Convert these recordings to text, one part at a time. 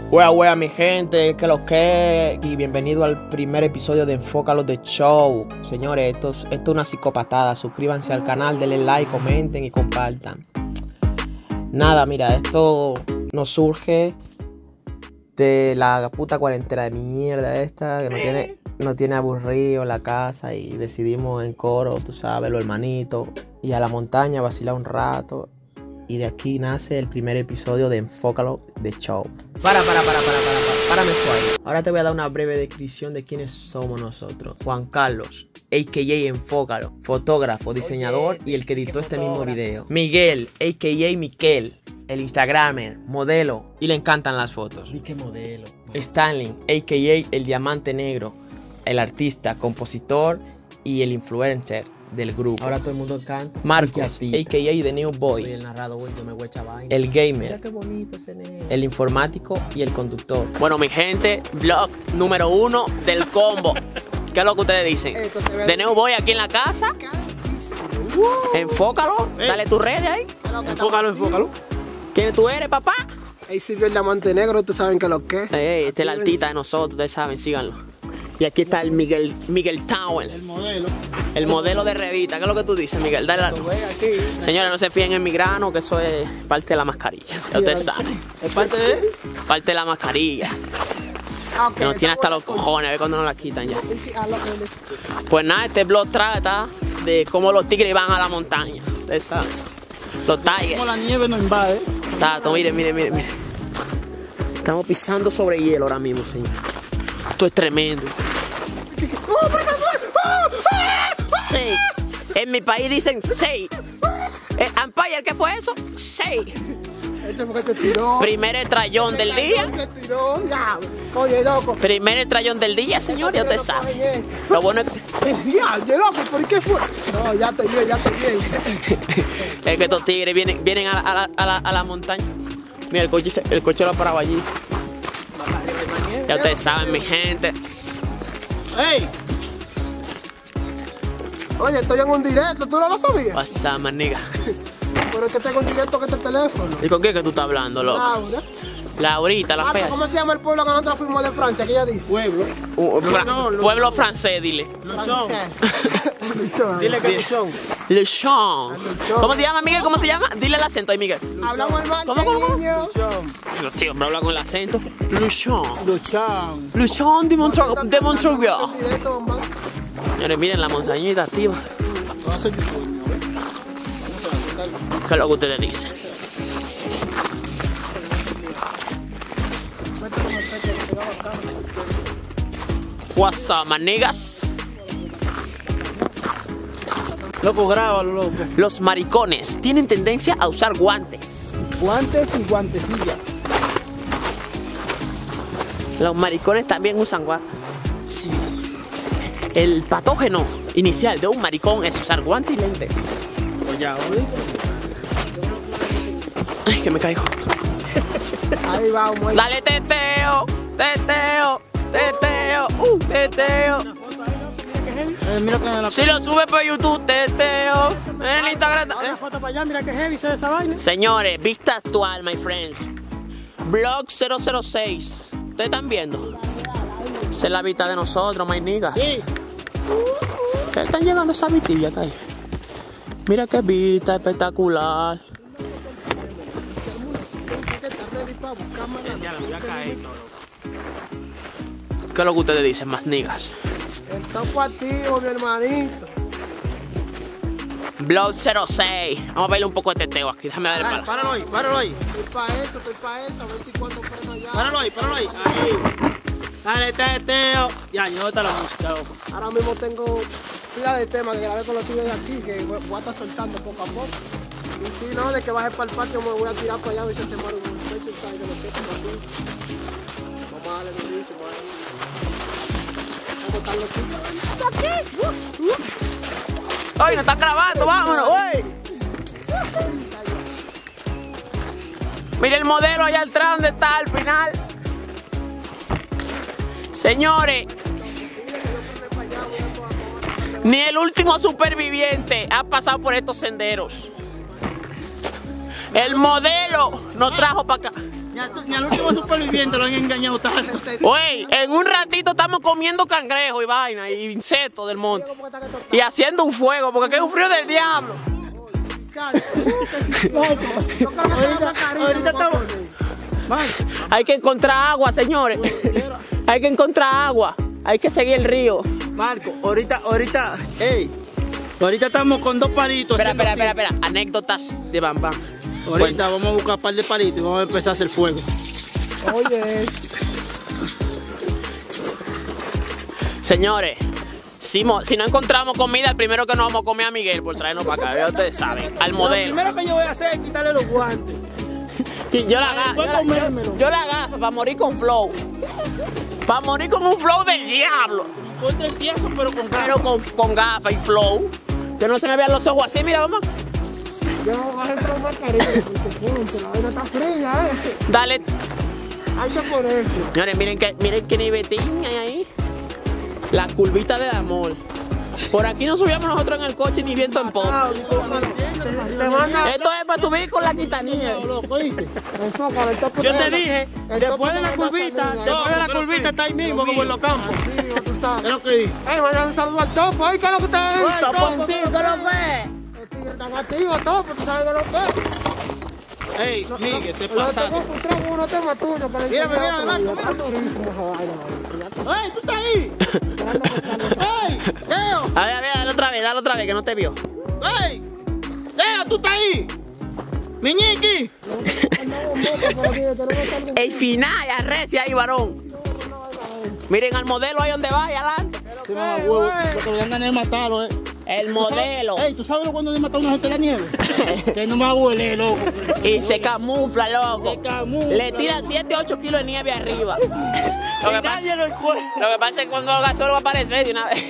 Wea, mi gente, que lo que, y bienvenido al primer episodio de Enfócalo The Show. Señores, esto es una psicopatada. Suscríbanse al canal, denle like, comenten y compartan. Nada, mira, esto nos surge de la puta cuarentena de mierda esta, que nos tiene aburrido en la casa, y decidimos en coro, tú sabes, los hermanitos, y a la montaña vacilar un rato. Y de aquí nace el primer episodio de Enfócalo The Show. Párame suave. Ahora te voy a dar una breve descripción de quiénes somos nosotros. Juan Carlos, a.k.a. Enfócalo, fotógrafo, diseñador y el que editó este mismo video. Miguel, a.k.a. Miquel, el instagramer, modelo, y le encantan las fotos. ¿Y qué modelo? Stanley, a.k.a. el diamante negro, el artista, compositor y el influencer del grupo. Ahora todo el mundo canta. Marcos, a.k.a. The New Boy. Soy el narrador, yo me voy a echar vaina. El gamer. Mira qué bonito ese negro. El informático y el conductor. Bueno, mi gente, vlog número 1 del combo. ¿Qué es lo que ustedes dicen? The New Boy aquí en la casa. Enfócalo. Dale tu red ahí. Enfócalo. ¿Quién tú eres, papá? Ahí sirvió el diamante negro, ustedes saben que lo que. Este es la altita de nosotros, ustedes saben, síganlo. Y aquí está el Miguel Tower. El modelo. El modelo de revista. ¿Qué es lo que tú dices, Miguel? Dale la... Señores, no se fíen en mi grano, que eso es parte de la mascarilla. Ya ustedes saben. ¿Es parte de? Parte de la mascarilla. Que nos tiene hasta los cojones, a ver cuando nos la quitan ya. Pues nada, este blog trata de cómo los tigres van a la montaña. Ustedes saben. Los tigres. Como la nieve nos invade. Exacto, miren. Estamos pisando sobre hielo ahora mismo, señor. Esto es tremendo. Sí. En mi país dicen sí. Empire, ¿qué fue eso? Sí. Este fue que te tiró. Primer estrellón del día. Se tiró, ya. Oye, loco. Primer estrellón del día, señor, ya usted sabe. Lo bueno es que... El diablo, loco, ¿por qué fue? No, ya estoy bien. Es que estos tigres vienen a la montaña. Mira, el coche lo ha parado allí. Ya ustedes saben, mi gente. ¡Ey! Oye, estoy en un directo, ¿tú no lo sabías? Pasa, maniga. Pero es que tengo un directo que este teléfono. ¿Y con qué que tú estás hablando, loco? Laura. Laurita, la fea. ¿Cómo se llama el pueblo que nosotros fuimos de Francia? ¿Qué ella dice? Pueblo. Pueblo francés, dile. Luchón. Dile que Luchón. Luchón. ¿Cómo se llama, Miguel? ¿Cómo se llama? Dile el acento ahí, Miguel. Hablamos el mal. ¿Cómo? Luchón. Los tíos me hablan con el acento. Luchón. Luchón. Luchón de Montreuil. Directo, bombón. Señores, miren la montañita activa. Va a ser difícil. ¿Qué es lo que ustedes dicen? What's up, my niggas? Loco, grábalo, loco. Los maricones tienen tendencia a usar guantes. Guantes y guantecillas. Los maricones también usan guantes. Sí. El patógeno inicial de un maricón es usar guantes y lentes. Ay, que me caigo. Ahí vamos. Dale, teteo. Mira que en la Si lo sube por YouTube, teteo. En el Instagram. una foto para allá, mira que heavy se ve esa vaina. Señores, vista actual, my friends. Blog 006. ¿Ustedes están viendo? Esa es la vista de nosotros, my niggas. Sí. ¿Qué están llegando esas vistillas acá? Mira qué vista espectacular. ¿Qué es lo que ustedes dicen, más niggas? Está partido, mi hermanito. Blog 06. Vamos a verle un poco de teteo aquí. Déjame darle para. Páralo ahí. Estoy para eso. A ver si cuando freno ya. Páralo ahí. Ahí. Dale, teteo. Ya, ¿dónde está la música, loco? Ahora mismo tengo pila de temas que grabé con los tíos de aquí, que voy a estar soltando poco a poco. Y si no, de que baje para el patio me voy a tirar para allá a ver si se muere un pecho, ¿sabes? De los que tengo aquí. Vamos a darle durísimo ahí. Vamos a botar los chicos. ¡Ay, nos están grabando! ¡Vámonos, güey! Mira el modelo allá atrás donde está al final. Señores, ni el último superviviente ha pasado por estos senderos. El modelo nos trajo para acá. Ni al último superviviente lo han engañado tanto. Oye, en un ratito estamos comiendo cangrejo y vaina y insectos del monte. Y haciendo un fuego, porque aquí es un frío del diablo. Ahorita estamos. Hay que encontrar agua, señores. Hay que encontrar agua. Hay que seguir el río. Marco, ahorita, ey. Ahorita estamos con 2 palitos. Espera. Anécdotas de Bam Bam. Ahorita vamos a buscar un par de palitos y vamos a empezar a hacer fuego. Oye, Señores, si no encontramos comida, el primero que nos vamos a comer a Miguel por traernos para acá. Ya ustedes saben, al Lo modelo. primero que yo voy a hacer es quitarle los guantes. Y yo la Después comérmelo. yo la agazo para morir con flow. Para morir con un flow del diablo. Contra el tieso, pero con Pero con gafas y flow. Que no se me vean los ojos así, mira, vamos. yo voy a entrar más cariño, porque la vaina está fría, Dale. Hay que ponerse. Señores, miren que nivetín hay ahí. La curvita del amor. Por aquí no subíamos nosotros en el coche ni viento en popa. Te manda. Esto es para subir con la quitanilla. Enfócale, Yo te dije, después de la curvita está ahí mismo, como en los campos. Tú sabes. Es lo que dice. Ey, manda un saludo al Topo. Ay, ¿qué es lo que ustedes dicen? Toponcito, ¿qué es lo que es? El tigre está activo, Topo, tú sabes de lo que es. Ey, Miguel, te Lo pasaste. tengo encontrado con unos temas tuyos para Mírame, enseñarte, mírame, pero mírame. está durísimo esa vaina. ¡Ey, tú estás ahí! ¡Ey, Leo! A ver, dale otra vez, que no te vio. ¡Ey! ¡Leo, tú estás ahí! ¡Miñiqui! El final, arrecia ahí, varón. Miren al modelo ahí donde va, ahí adelante. Sí, mamá, huevo. Lo que le dan ganas de matarlo, El modelo. Ey, ¿tú sabes cuando le mata a una gente en la nieve? Que no me huele, loco. Y se camufla, loco. Se camufla. Le tira 7, 8 kilos de nieve arriba. Lo Y que nadie lo encuentra. pasa es que cuando el gasol va a aparecer de una vez.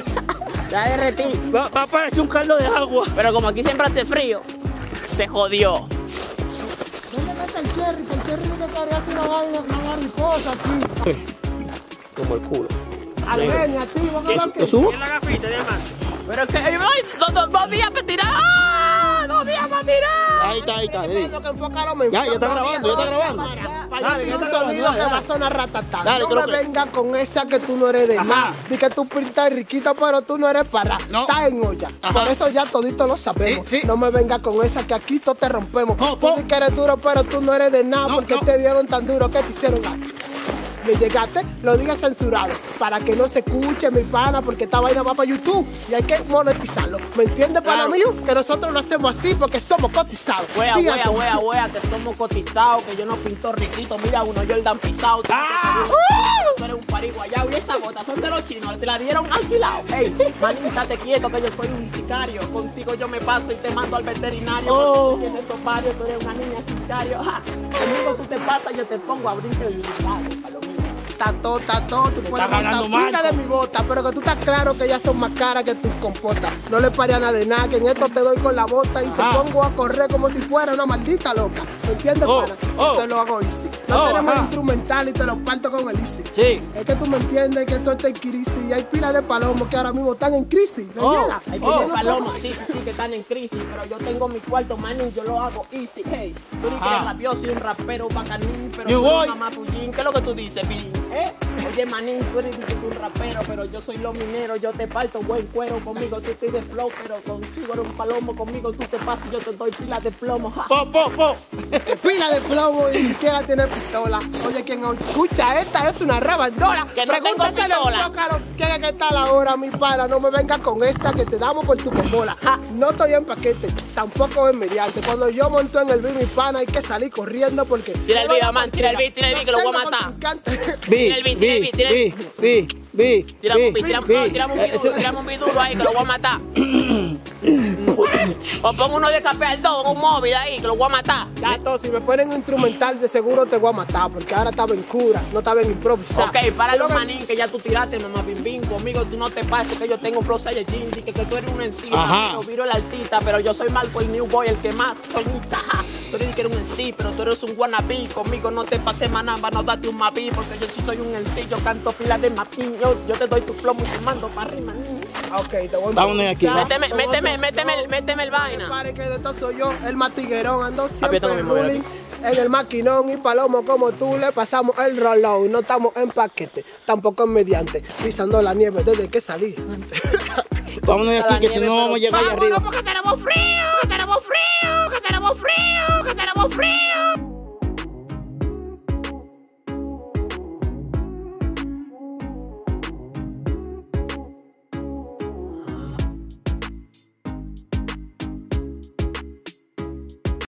Ya derretí. Va a aparecer un caldo de agua. Pero como aquí siempre hace frío, se jodió. ¿Dónde está el Cherry? Que el Cherry tiene que cargarse una mariposa aquí. Como el culo. Almeña, tío, ¿vos ¿Lo qué? subo? En la gafita, además. Pero es que ay, 2 días para tirar. ¡Ah! 2 días para tirar. Ahí está. Lo que enfócalo me Ya está grabando, ya está grabando. Para yo un sonido que va a sonar ratatá. Dale, No creo me que- venga con esa que tú no eres de Ajá. nada. Di que tú pintas riquita, pero tú no eres para. No. Estás en olla. Ajá. Por eso ya todito lo sabemos. Sí, sí. No me venga con esa que aquí todos te rompemos. No, Tú di que eres duro, pero tú no eres de nada. No, Porque no. te dieron tan duro que te hicieron gato. Le llegaste, lo digas censurado, para que no se escuche mi pana, porque esta vaina va para YouTube y hay que monetizarlo. ¿Me entiendes, pana Claro. mío? Que nosotros lo hacemos así porque somos cotizados. Wea, Dígate. que somos cotizados, que yo no pinto riquito. Mira uno, Jordan pisado. Tú eres un pariguayao y esas botas son de los chinos, te la dieron alquilado. Ey, manita, estate quieto que yo soy un sicario. Contigo yo me paso y te mando al veterinario. Oh. Porque tú tienes topario, tú eres una niña sicario. Ja, conmigo tú te pasas, yo te pongo a abrirte el palomito. Está todo, tú puedes ganando montar pila Marco. de mi bota, pero que tú estás claro que ellas son más caras que tus compotas. No le pares a nada de nada, que en esto te doy con la bota y te Ajá. pongo a correr como si fuera una maldita loca. ¿Me entiendes, Oh, pana? oh. Te lo hago easy. No Oh, tenemos ajá. instrumental y te lo parto con el easy. Sí. Es que tú me entiendes que esto está en crisis y hay pilas de palomos que ahora mismo están en crisis. ¿Me Oh, llega? Hay Oh, pocos palomos, sí, que están en crisis, pero yo tengo mi cuarto, manín, yo lo hago easy. Hey, tú ni que eres rabioso y un rapero bacanín, pero You tú eres boy. mamá pullín. ¿Qué es lo que tú dices, Billy? Oye, manín, tú eres un rapero, pero yo soy los mineros, yo te parto buen cuero conmigo, tú estoy de flow, pero contigo eres un palomo, conmigo tú te pasas, yo te doy pila de plomo. Ja. Po. Pila de plomo y ni siquiera tiene pistola. Oye, quien escucha esta es una rabandola. Que no tengo Pregúntasele al pistola. Zócalo, ¿quién es que está a la hora, mi pana? No me venga con esa que te damos por tu cocola. No estoy en paquete, tampoco en mediante. Cuando yo monto en el beat, mi pana, hay que salir corriendo porque... Tira el beat, man, tira el beat, que lo voy a matar. Tira el beat, tira el beat, tira el beat. Tiramos un beat duro ahí, que lo voy a matar. O pongo uno de café al dos, un móvil ahí, que lo voy a matar. Entonces, si me ponen instrumental, de seguro te voy a matar, porque ahora estaba en cura, no estaba en improvisar. Ok, para Yo los que- manín que ya tú tiraste, mamá bim bim, conmigo tú no te pases, que yo tengo flow Saiyajin, que tú eres un MC, Ajá. yo viro el artista, pero yo soy Marco el New Boy, el que más solita. Tú eres que eres un MC, pero tú eres un wannabe, conmigo no te pases manamba, no date un mapi, porque yo sí soy un MC, yo canto pilas de mapín, yo te doy tu plomo y te mando para arriba, niño. Ok, te voy a Vámonos de aquí. improvisar. Méteme el vaina. Pare que de esto soy yo, el matiguerón, ando Papi, yo siempre tengo mi móvil ruling. En el maquinón y palomo como tú le pasamos el rolón. No estamos en paquete, tampoco en mediante, pisando la nieve desde que salí. Vámonos de aquí, que si no vamos a llegar allá arriba. Porque tenemos frío, que tenemos frío, que tenemos frío, que tenemos frío.